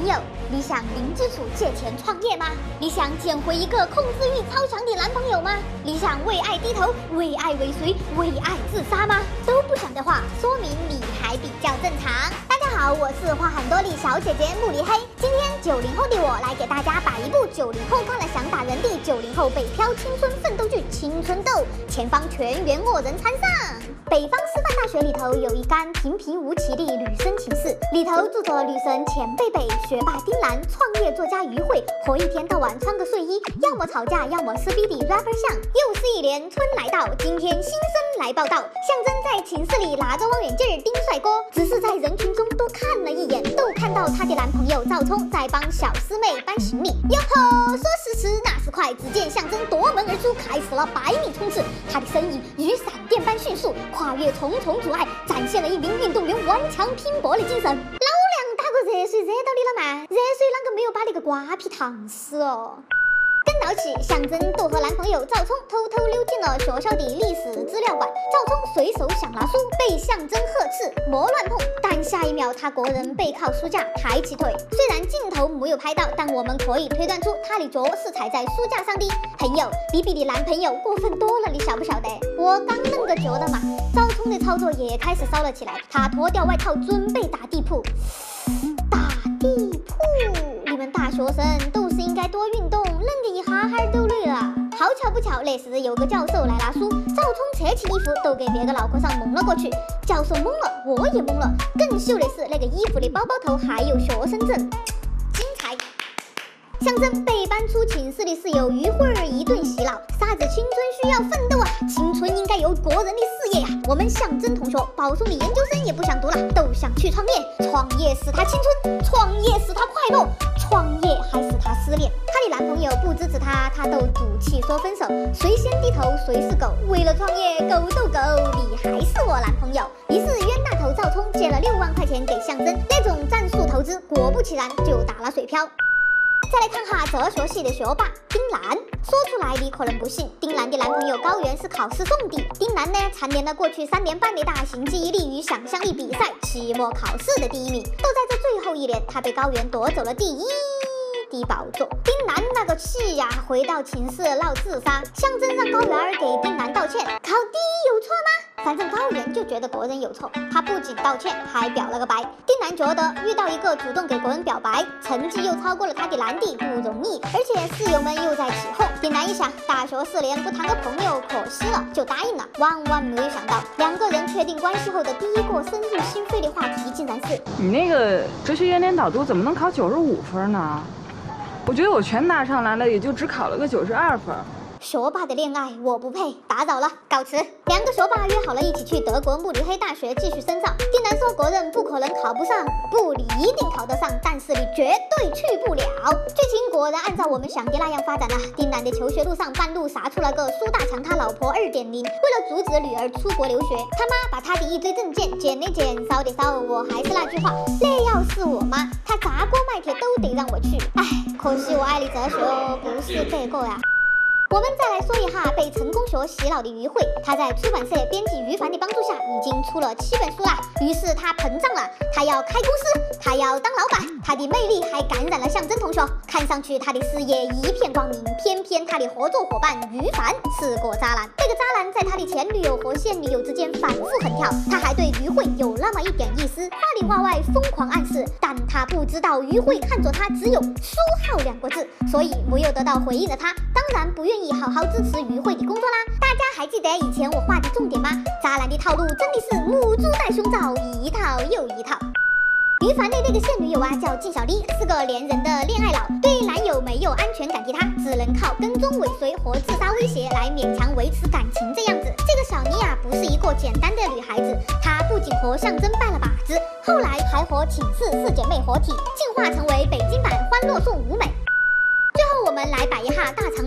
友，你想零基础借钱创业吗？你想捡回一个控制欲超强的男朋友吗？你想为爱低头、为爱尾随、为爱自杀吗？都不想的话，说明你还比较正常。大家好，我是话很多的小姐姐慕里黑。今天90后的我来给大家摆一部90后看了想打人的90后北漂青春奋斗剧《青春斗》，前方全员恶人参上。北方师范大学里头有一干平平无奇的女生寝室，里头住着女神钱贝贝、学霸丁兰、创业作家于慧和一天到晚穿个睡衣，要么吵架要么撕逼的 rapper 相。又是一年春来到，今天新生来报道。象征在寝室里拿着望远镜盯帅哥，只是在人群中多看了一眼，都看到她的男朋友赵聪在帮小师妹搬行李。哟吼，说时迟那时快，只见象征夺门而出，开始了100米冲刺。他的身影如闪电般迅速，跨越重重阻碍，展现了一名运动员顽强拼搏的精神。老娘打个热水热到你了嘛？热水啷个没有把那个瓜皮烫死哦？跟到起，象征都和男朋友赵聪偷偷溜进了学校的历史资料馆。赵聪随手想拿书，被象征呵斥莫乱碰，但下一秒他果然背靠书架抬起腿。虽然镜头没有拍到，但我们可以推断出他的脚是踩在书架上的。朋友，比比的男朋友过分多了，你晓不晓得？我刚那个觉得嘛。赵聪的操作也开始骚了起来，他脱掉外套准备打地铺。打地铺，你们大学生都是应该多运动，弄得一哈哈都累了。好巧不巧，那时有个教授来拿书，赵聪扯起衣服都给别个脑壳上蒙了过去。教授懵了，我也懵了。更秀的是，那个衣服的包包头还有学生证，精彩！象征被搬出寝室的室友于慧儿一顿洗脑，啥子青春需要奋斗啊，青春应该有个人的事业呀。我们象征同学保送的研究生也不想读了，都想去创业。创业使他青春，创业使他快乐，创业还使他失恋。她的男朋友不支持她，她都赌气说分手。谁先低头谁是狗，为了创业狗斗狗，你还是我男朋友。于是冤大头赵聪借了6万块钱给象征，那种战术投资果不其然就打了水漂。再来看哈哲学系的学霸丁兰，说出来你可能不信，丁兰的男朋友高原是考试送的。丁兰呢，蝉联了过去3年半的大型记忆力与想象力比赛期末考试的第1名。都在这最后1年，他被高原夺走了第1的宝座。丁兰那个气呀，回到寝室闹自杀。象征让高原给丁兰道歉，考第1有错吗？反正高原就觉得国人有错，他不仅道歉，还表了个白。丁兰觉得遇到一个主动给国人表白，成绩又超过了他的男弟不容易，而且室友们又在起哄。丁兰一想，大学4年不谈个朋友可惜了，就答应了。万万没有想到，2个人确定关系后的第一个深入心扉的话题，竟然是： 你那个哲学原点导读怎么能考95分呢？我觉得我全拿上来了，也就只考了个92分。 学霸的恋爱我不配，打扰了，告辞。2个学霸约好了一起去德国慕尼黑大学继续深造。丁兰说国人不可能考不上，不，你一定考得上，但是你绝对去不了。剧情果然按照我们想的那样发展了。丁兰的求学路上半路杀出了个苏大强他老婆2.0，为了阻止女儿出国留学，他妈把他的一堆证件捡了捡，烧的烧。我还是那句话，那要是我妈，她砸锅卖铁都得让我去。唉，可惜我爱的哲学不是这个呀。我们再来说一下被成功学洗脑的于慧，她在出版社编辑于凡的帮助下，已经出了7本书了。于是她膨胀了，她要开公司，她要当老板，她的魅力还感染了象征同学。看上去她的事业一片光明，偏偏她的合作伙伴于凡是个渣男。那个渣男在他的前女友和现女友之间反复横跳，他还对于慧有那么一点意思，话里话外疯狂暗示，但他不知道于慧看作他只有书号2个字，所以没有得到回应的他，当然不愿意好好支持于慧的工作啦。大家还记得以前我画的重点吗？渣男的套路真的是母猪带胸罩，一套又一套。于凡的那个现女友啊，叫靳小丽，是个连人的恋爱脑，对男友没有安全感的她，只能靠跟踪尾随和自杀威胁来勉强维持感情这样子。这个小妮啊，不是一个简单的女孩子，她不仅和象征拜了把子，后来还和寝室4姐妹合体，进化成为北京版欢乐颂舞美。最后我们来摆一下大长腿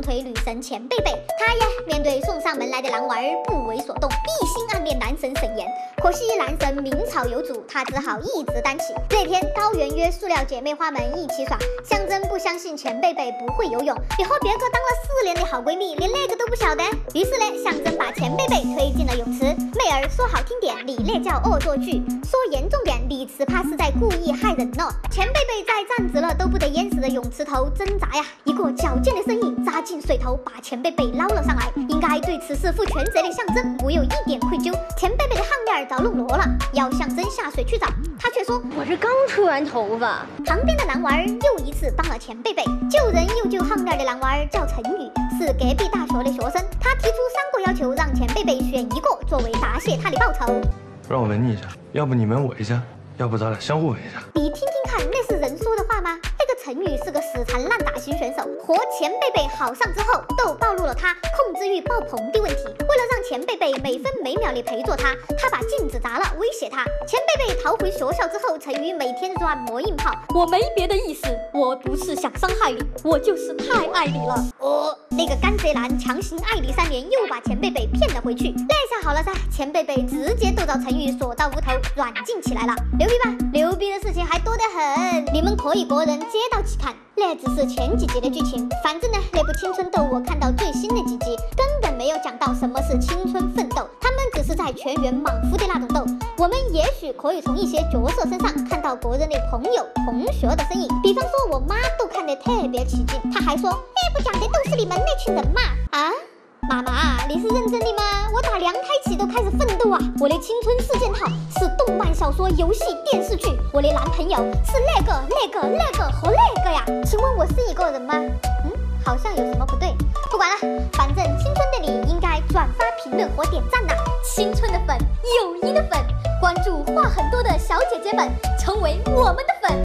腿女神钱贝贝。她呀，面对送上门来的男娃儿不为所动，一心暗恋男神沈岩。可惜男神名草有主，她只好一直单起。这天，高原约塑料姐妹花们一起耍，象征不相信钱贝贝不会游泳，你和别个当了4年的好闺蜜，连那个都不晓得。于是呢，象征把钱贝贝推进了泳池。妹儿说好听点，你那叫恶作剧；说严重点，你只怕是在故意害人呢。钱贝贝在站直了都不得淹死的泳池头挣扎呀，一个矫健的身影扎进水头，把钱贝贝捞了上来。应该对此事负全责的象征没有一点愧疚。钱贝贝的项链早弄罗了，要象征下水去找，他却说：“ 我这刚吹完头发。” 旁边的男娃儿又一次帮了钱贝贝。救人又救项链的男娃儿叫陈宇，是隔壁大学的学生。他提出3个要求，让钱贝贝选一个作为答谢他的报酬。 让我吻你一下，要不你吻我一下，要不咱俩相互吻一下。 你听听看，那是人说的话吗？那个陈宇是个死缠烂打型选手，和钱贝贝好上之后，都暴露了他控制欲爆棚的问题。为了让钱贝贝每分每秒地陪着他，他把镜子砸了，威胁他。钱贝贝逃回学校之后，陈宇每天软磨硬泡。 我没别的意思，我不是想伤害你，我就是太爱你了。 那个甘蔗男强行爱你3年，又把钱贝贝骗了回去。那下好了噻，钱贝贝直接都找陈宇锁到屋头，软禁起来了。牛逼吧？牛逼的事情还多得很，你们可以个人接到起看。那只是前几集的剧情，反正呢，那部青春斗我看到最新的几集，根本没有讲到什么是青春奋斗，他们只是在全员莽夫的那种斗。我们也许可以从一些角色身上看到国人的朋友、同学的身影，比方说我妈都看得特别起劲，她还说那部讲的都是你们那群人嘛。啊，妈妈，你是认真的吗？我打2胎起都开始奋斗啊！我的青春4件套是动漫、小说、游戏、电视剧，我的男朋友是那个和那个呀。请问我是一个人吗？好像有什么不对。不管了，反正青春的你应该转发、评论和点赞呐！青春的粉，友谊的粉，关注话很多的小姐姐们，成为我们的粉。